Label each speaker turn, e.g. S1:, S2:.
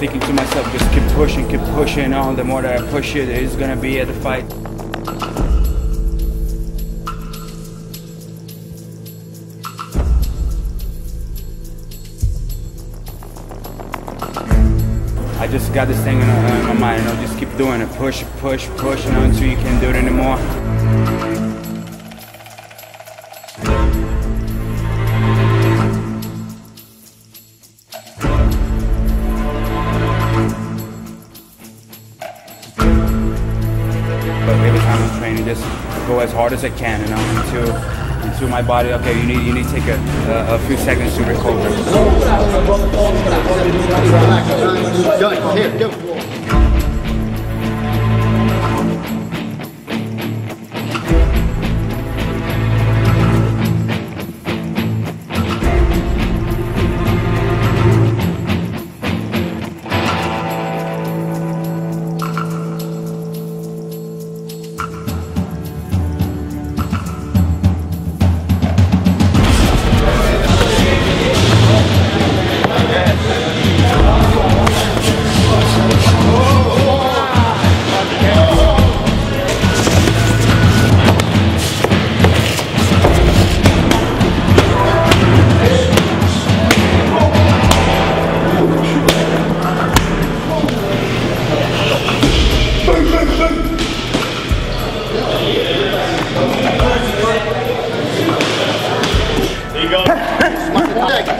S1: thinking to myself, just keep pushing, keep pushing. Oh, the more that I push it, it's gonna be at the fight. I just got this thing in my mind, you know, just keep doing it, push, push, push, you know, until you can't do it anymore. But every time I'm training, just go as hard as I can, you know, until my body, okay, you need to take a few seconds to recover.
S2: Go, here, go. There you go.